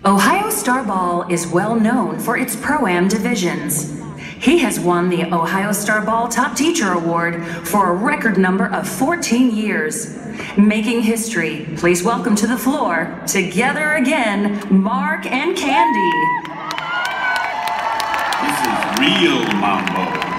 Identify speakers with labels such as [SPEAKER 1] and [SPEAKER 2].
[SPEAKER 1] Ohio Starball is well known for its Pro-Am divisions. He has won the Ohio Starball Top Teacher Award for a record number of 14 years. Making history, please welcome to the floor, together again, Mark and Candy.
[SPEAKER 2] This is real mambo.